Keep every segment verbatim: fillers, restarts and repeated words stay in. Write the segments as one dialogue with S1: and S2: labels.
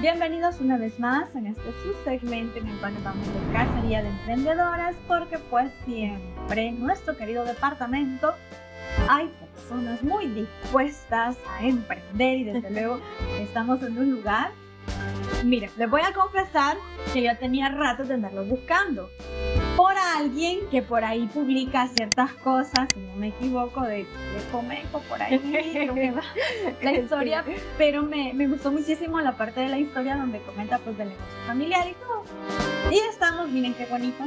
S1: Bienvenidos una vez más en este subsegmento en el cual vamos de cacería de emprendedoras, porque pues siempre en nuestro querido departamento hay personas muy dispuestas a emprender y desde luego estamos en un lugar. Miren, les voy a confesar que yo tenía rato de andarlo buscando por alguien que por ahí publica ciertas cosas, si no me equivoco, de, de Comeco, por ahí, creo que va la historia, pero me, me gustó muchísimo la parte de la historia donde comenta pues del negocio familiar y todo. Y estamos, miren qué bonito,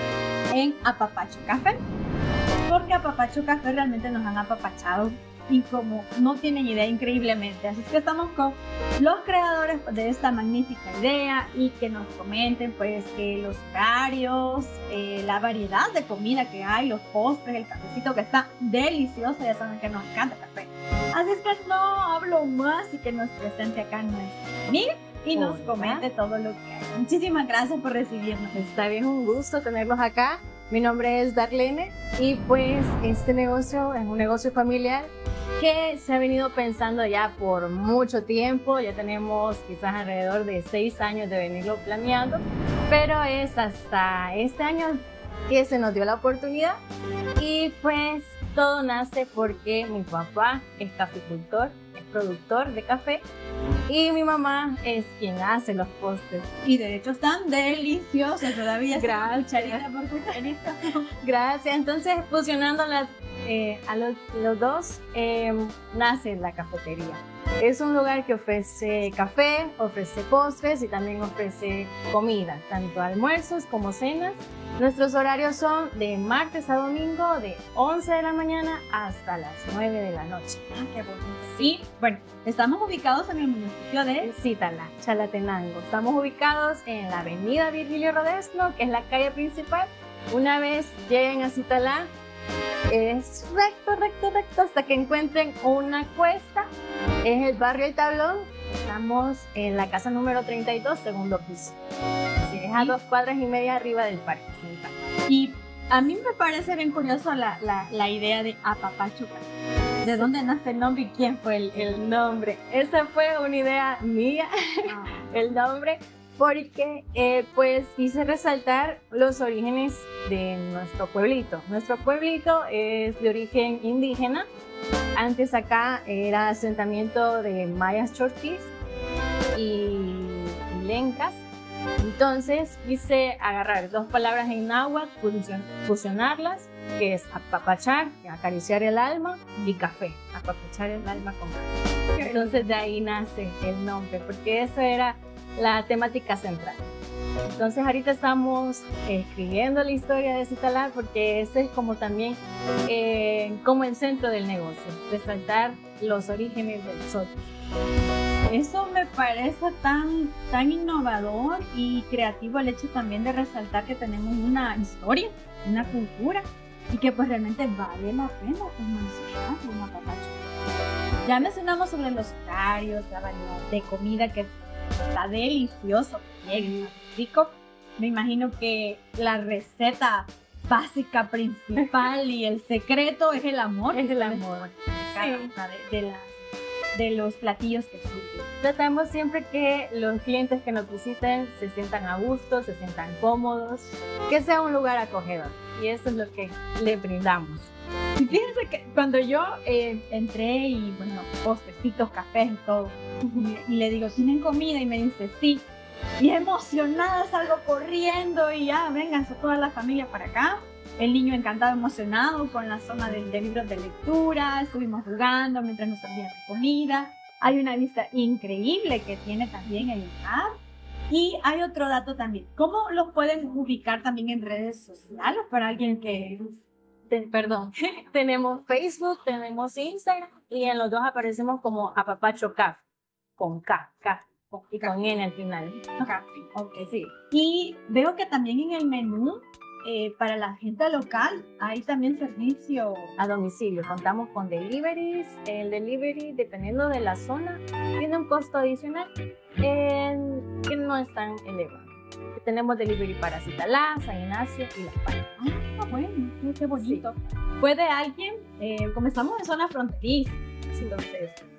S1: en Apapacho Café, porque Apapacho Café realmente nos han apapachado y como no tienen idea, increíblemente. Así es que estamos con los creadores de esta magnífica idea y que nos comenten pues que los horarios, eh, la variedad de comida que hay, los postres, el cafecito que está delicioso. Ya saben que nos encanta el café. Así es que no hablo más y que nos presente acá nuestra amiga y nos
S2: Hola.
S1: comente todo lo que hay. Muchísimas gracias por recibirnos.
S2: Está bien, un gusto tenerlos acá. Mi nombre es Darlene y pues este negocio es un negocio familiar que se ha venido pensando ya por mucho tiempo. Ya tenemos quizás alrededor de seis años de venirlo planeando, pero es hasta este año que se nos dio la oportunidad y pues todo nace porque mi papá es cafecultor, es productor de café y mi mamá es quien hace los postres.
S1: Y de hecho están deliciosos todavía.
S2: Gracias.
S1: Cucharita por cucharita.
S2: Gracias. Entonces, fusionando las, eh, a los, los dos, eh, nace la cafetería. Es un lugar que ofrece café, ofrece postres y también ofrece comida, tanto almuerzos como cenas. Nuestros horarios son de martes a domingo, de once de la mañana hasta las nueve de la noche.
S1: Ah, qué bonito. Y bueno, estamos ubicados en el municipio de
S2: Citala, Chalatenango. Estamos ubicados en la avenida Virgilio Rodesno, que es la calle principal. Una vez lleguen a Citala, es recto, recto, recto hasta que encuentren una cuesta. Es el barrio El Tablón. Estamos en la casa número treinta y dos, segundo piso. Sí, es a dos cuadras y media arriba del parque.
S1: Y a mí me parece bien curioso la, la, la idea de Apapacho Café. ¿De dónde nace el nombre y quién fue el, el...
S2: El nombre. Esa fue una idea mía,
S1: Ah.
S2: el nombre, porque eh, pues quise resaltar los orígenes de nuestro pueblito. Nuestro pueblito es de origen indígena. Antes acá era asentamiento de mayas chortís y, y lencas. Entonces quise agarrar dos palabras en náhuatl, fusion- fusionarlas, que es apapachar, acariciar el alma, y café, apapachar el alma con café. Entonces de ahí nace el nombre, porque esa era la temática central. Entonces ahorita estamos escribiendo la historia de Citala porque ese es como también eh, como el centro del negocio, resaltar los orígenes del nosotros.
S1: Eso me parece tan, tan innovador y creativo, el hecho también de resaltar que tenemos una historia, una cultura y que pues realmente vale la pena pues, mencionar un apapacho. Ya mencionamos sobre los horarios, la variedad de comida que está delicioso, bien rico. Me imagino que la receta básica principal y el secreto es el amor.
S2: Es el amor.
S1: Sí. De, de, las, de los platillos que sirven.
S2: Tratamos siempre que los clientes que nos visiten se sientan a gusto, se sientan cómodos, que sea un lugar acogedor. Y eso es lo que le brindamos.
S1: Y fíjense que cuando yo eh, entré y bueno, postrecitos, cafés y todo, y, y le digo, ¿tienen comida? Y me dice, sí. Y emocionada salgo corriendo y ya, vénganse toda la familia para acá. El niño encantado, emocionado con la zona de, de libros de lectura. Estuvimos jugando mientras nos servían de comida. Hay una vista increíble que tiene también el lugar. Y hay otro dato también. ¿Cómo los pueden ubicar también en redes sociales para alguien que...
S2: Te- perdón, tenemos Facebook, tenemos Instagram y en los dos aparecemos como Apapacho Café, con K, K, con- y con N al final.
S1: Café. Ok.
S2: Sí.
S1: Y veo que también en el menú, eh, para la gente local, hay también servicio.
S2: A domicilio, contamos con deliveries. El delivery, dependiendo de la zona, tiene un costo adicional eh, que no es tan elevado. Tenemos delivery para Citalá, San Ignacio y Las Palmas.
S1: Ah, bueno, qué bonito. Puede alguien, eh, como estamos en zona fronteriza, entonces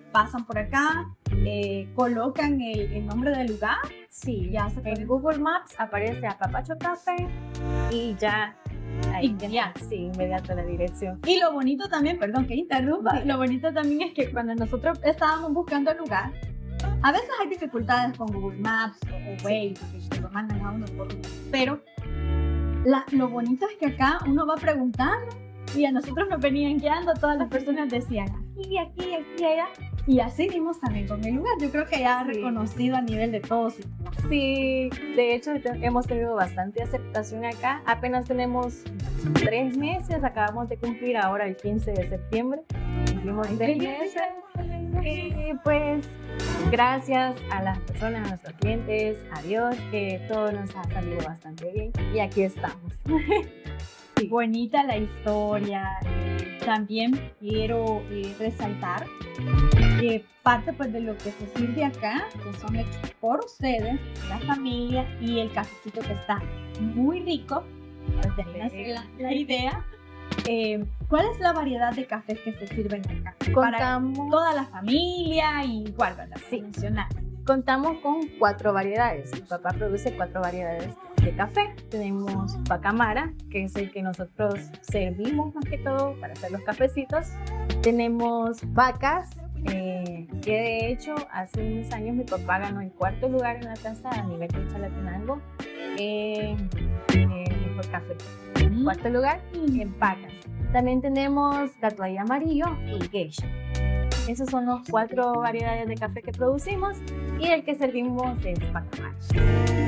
S1: pasan por acá, eh, colocan el, el nombre del lugar.
S2: Sí,
S1: Ya se
S2: en
S1: puede-
S2: Google Maps aparece Apapacho Café y ya ahí
S1: Inmediato.
S2: sí, inmediato la dirección.
S1: Y lo bonito también, perdón que interrumpa, lo bonito también es que cuando nosotros estábamos buscando el lugar, a veces hay dificultades con Google Maps o, o Waze, que te lo mandan a uno por... Pero la- lo bonito es que acá uno va preguntando y a nosotros nos venían guiando, todas las personas decían aquí, aquí, aquí, allá. Y así vimos también con el lugar. Yo creo que ya ha
S2: Sí.
S1: reconocido a nivel de todos.
S2: Sí, de hecho te- hemos tenido bastante aceptación acá. Apenas tenemos tres meses, acabamos de cumplir ahora el quince de septiembre. Cumplimos tres meses. Y pues gracias a las personas, a nuestros clientes, a Dios, que todo nos ha salido bastante bien. Y aquí estamos.
S1: Bonita la historia. También quiero eh, resaltar que parte pues, de lo que se sirve acá, que son hechos por ustedes, la familia, y el cafecito que está muy rico. Pues de ahí nace la, la idea. Eh, ¿Cuál es la variedad de cafés que se sirven acá? Para
S2: Contamos,
S1: toda la familia y igual, ¿verdad?
S2: Sí.
S1: Mencionar.
S2: contamos con cuatro variedades. Mi papá produce cuatro variedades de café. Tenemos Pacamara, que es el que nosotros servimos más que todo para hacer los cafecitos. Tenemos Vacas, eh, que de hecho hace unos años mi papá ganó el cuarto lugar en la casa a nivel de Chalatenango en el mejor café. Cuarto lugar en Pacas. También tenemos Catuay Amarillo y Geisha. Esas son las cuatro variedades de café que producimos y el que servimos es Pacamara.
S1: Sí,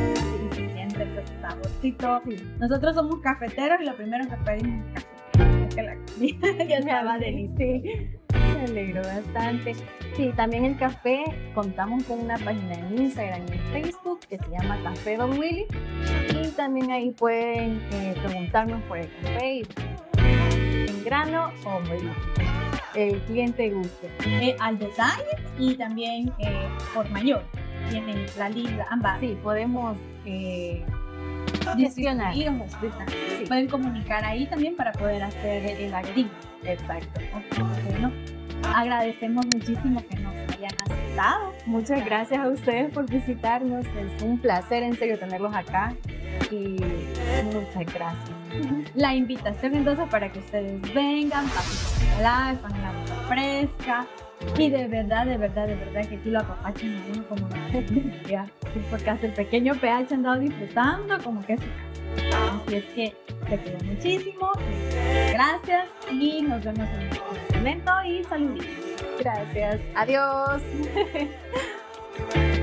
S1: se siente ese saborcito. Nosotros somos cafeteros y lo primero que pedimos es café. Es que la comida ya estaba deliciosa.
S2: Sí, me alegro bastante. Sí, también el café, contamos con una página en Instagram y en Facebook que se llama Café Don Willy. Y también ahí pueden eh, preguntarnos por el café y en grano o bueno, el cliente guste.
S1: Eh, al detalle y también eh, por mayor. Tienen la lista, ambas.
S2: Sí, podemos eh, gestionar.
S1: Distribuir o gestionar.
S2: Sí.
S1: Pueden comunicar ahí también para poder hacer el, el agregado.
S2: Exacto.
S1: Bueno, agradecemos muchísimo que nos hayan aceptado.
S2: Muchas gracias a ustedes por visitarnos. Es un placer en serio tenerlos acá y muchas gracias.
S1: La invitación entonces para que ustedes vengan, pasen por la están en la agua fresca y de verdad, de verdad, de verdad que aquí lo apapachan a uno como una familia, sí, porque hasta el pequeño P H ha andado disfrutando como que es su casa. Así es que te quiero muchísimo, gracias y nos vemos en el próximo momento y saluditos.
S2: Gracias. Adiós.